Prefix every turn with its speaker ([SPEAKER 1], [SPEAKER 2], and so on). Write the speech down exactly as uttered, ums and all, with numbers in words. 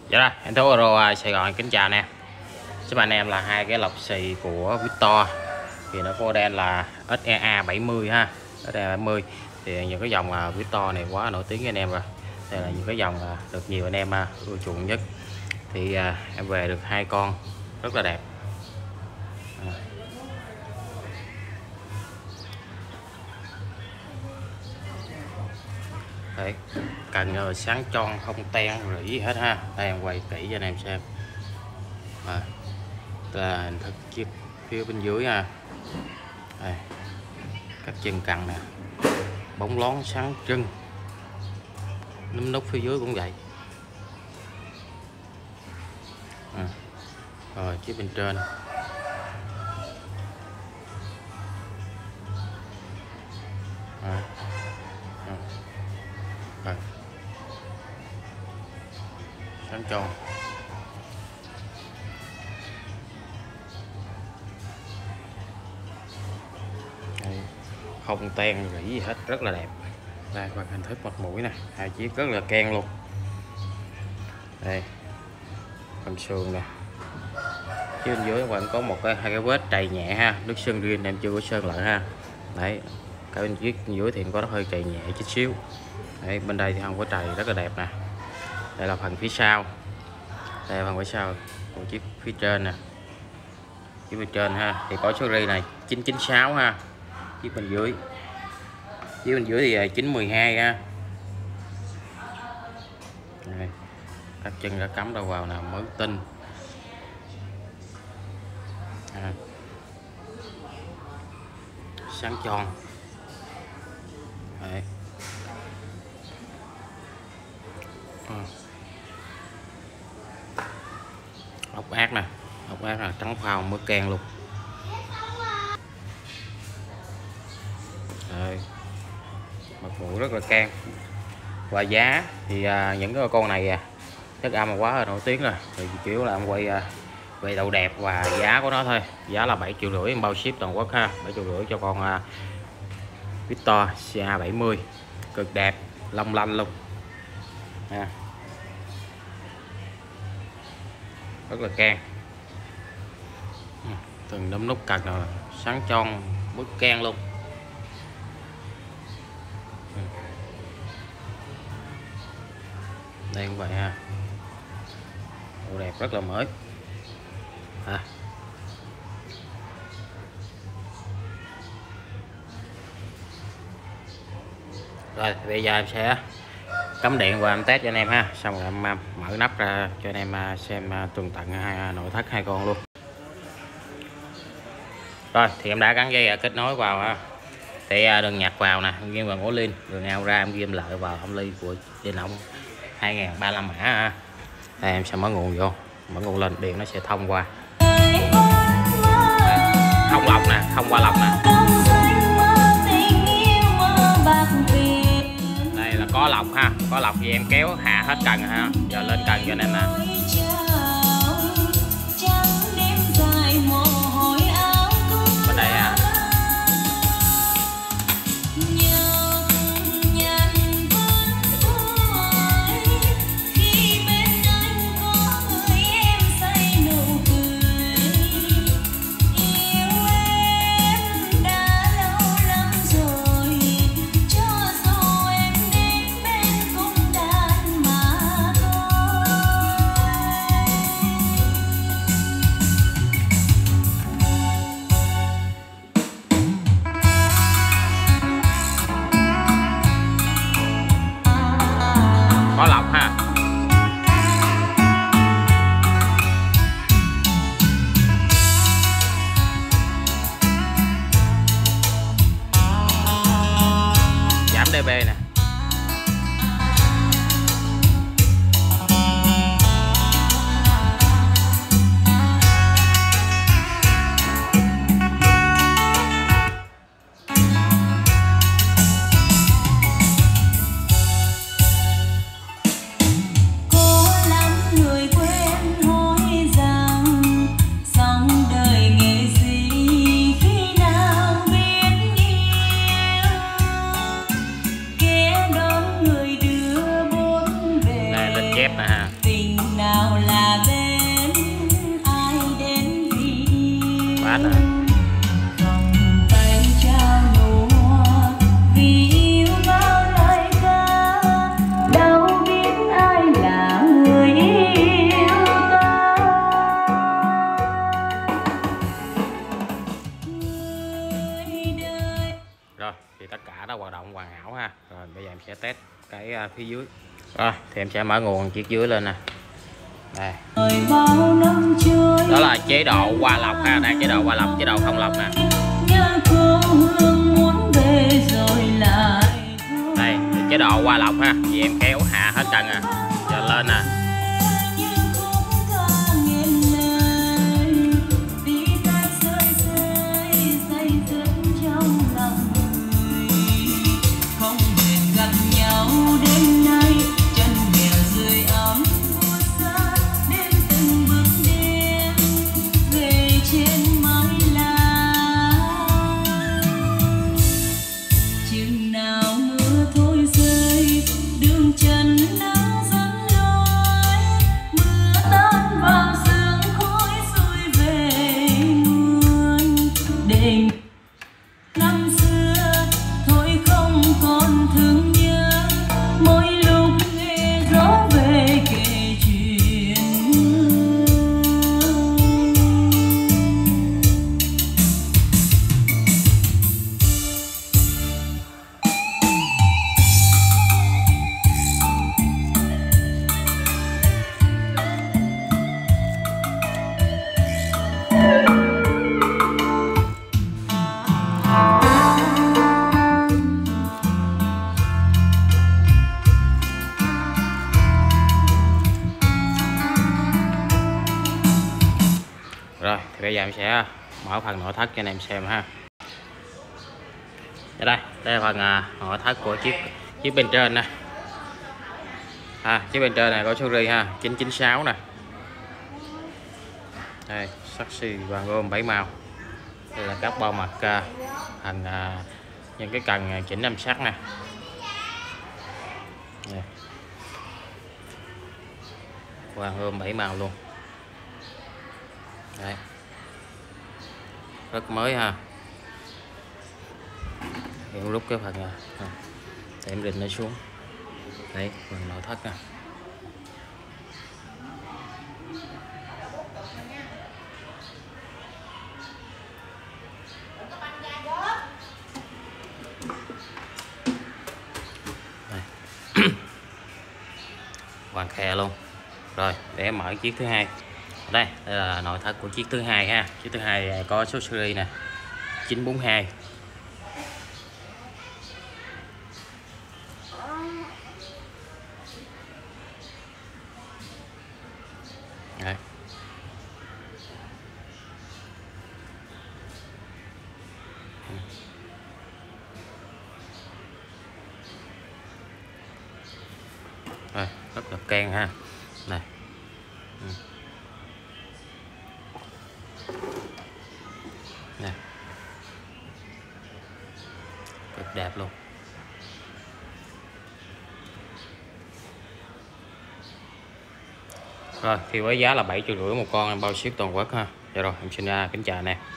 [SPEAKER 1] Dạ rồi, em Tú Euro Sài Gòn kính chào nè. Giúp anh em là hai cái lọc xì của Victor. Thì nó có model là ét e a bảy mươi ha, ét e a bảy mươi. Thì những cái dòng Victor này quá nổi tiếng với anh em rồi. Đây là những cái dòng được nhiều anh em ưa chuộng nhất. Thì em về được hai con rất là đẹp. Đấy, cần rồi sáng tròn không ten rồi gì hết ha. Đây em quay kỹ cho anh em xem. À, là hình thức chiếc phía bên dưới ha. Đây, các chân cần nè, bóng lón sáng trưng, núm nút phía dưới cũng vậy. À, rồi chiếc bên trên. À, à. Rồi. Sáng tròn. Đây, không ten rỉ gì hết, rất là đẹp. Đây và hình thức mặt mũi nè, hai chiếc rất là keng luôn. Đây, phần sườn nè, chứ bên dưới vẫn có một cái hai cái vết trầy nhẹ ha, nước sơn riêng em chưa có sơn lại ha. Đấy, cái bên chiếc bên dưới thì có nó hơi trầy nhẹ chút xíu. Đấy, bên đây thì không có trầy, rất là đẹp nè. Đây là phần phía sau. Đây là phần phía sau của chiếc phía trên nè. Chiếc bên trên ha thì có số ri này chín chín sáu ha. Chiếc bên dưới. Chiếc bên dưới thì chín một hai ha. Đây, các chân đã cắm đầu vào nè, mới tinh. À, sáng tròn. Đấy. À. Ốc ác nè, ốc ác là trắng phao mới keng luôn. Rồi, mặt mũi rất là keng. Và giá thì à, những cái con này à, chất âm quá là nổi tiếng rồi. Thì chủ yếu là em quay à, về độ đẹp và giá của nó thôi. Giá là bảy triệu rưỡi em bao ship toàn quốc ha. bảy triệu rưỡi cho con à, Victor xê a bảy mươi, cực đẹp, long lanh luôn ha. Rất là keng. Từng nấm nút cạch rồi, sáng tròn bức keng luôn. Đây cũng vậy ha, độ đẹp rất là mới à. Rồi bây giờ em sẽ cắm điện và em test cho anh em ha, xong rồi em mở nắp ra cho anh em xem tường tận hai nội thất hai con luôn. Rồi thì em đã gắn dây kết nối vào ha. Thì đường nhạc vào nè, em ghim vào ổ liên, đường ao ra em ghim lại vào âm ly của dây nóng hai nghìn ba mươi lăm mã ha. Đây em sẽ mở nguồn vô, mở nguồn lên điện nó sẽ thông qua. Đây, không lọc nè, không qua lọc nè. Đây là có lọc ha, có lọc thì em kéo hạ hết cần ha, giờ lên cần cho nên nè. Bên đây ha. Có lọc ha. Giảm dB nè. Dép nè ha.
[SPEAKER 2] là bên ai đến vì yêu.
[SPEAKER 1] Quá rồi.
[SPEAKER 2] Vòng tay trao nhòa vì yêu bao lời ca, đâu biết ai là người yêu ta. Người đời.
[SPEAKER 1] Rồi thì tất cả đã hoạt động hoàn hảo ha. Rồi bây giờ em sẽ test cái uh, phía dưới. Rồi thì em sẽ mở nguồn chiếc dưới lên nè. Đây.
[SPEAKER 2] Bao năm trôi
[SPEAKER 1] Đó là chế độ qua lọc ha, đây chế độ qua lọc, chế độ không lọc nè.
[SPEAKER 2] nhớ cô hương muốn về rồi lại.
[SPEAKER 1] Đây chế độ qua lọc ha, vì em kéo hạ hết trơn à, giờ lên nè.
[SPEAKER 2] Năm xưa thôi không còn thương nhớ, mỗi lúc nghe gió về kể chuyện.
[SPEAKER 1] Rồi thì bây giờ em sẽ mở phần nội thất cho anh em xem ha. Ở đây, đây là phần uh, nội thất của chiếc chiếc bên trên nè. À, chiếc bên trên này có số ri ha, chín chín sáu nè. Đây, saxi vàng gôm bảy màu. Đây là các bao mặt uh, thành uh, những cái cần chỉnh âm sắc nè. Đây. Vàng gôm bảy màu luôn. Đấy. Rất mới ha. Em rút cái phần này để em rình nó xuống. Đấy, phần nội thất nè. Hoàn khe luôn. Rồi để em mở chiếc thứ hai. Đây, đây là nội thất của chiếc thứ hai ha. Chiếc thứ hai có số series nè, chín bốn hai. Đấy. Rồi, rất là keng ha. Này. Ừ. Nè. Cực đẹp luôn. Rồi thì với giá là bảy triệu rưỡi một con, em bao ship toàn quốc ha. Dạ rồi em xin kính chào nè.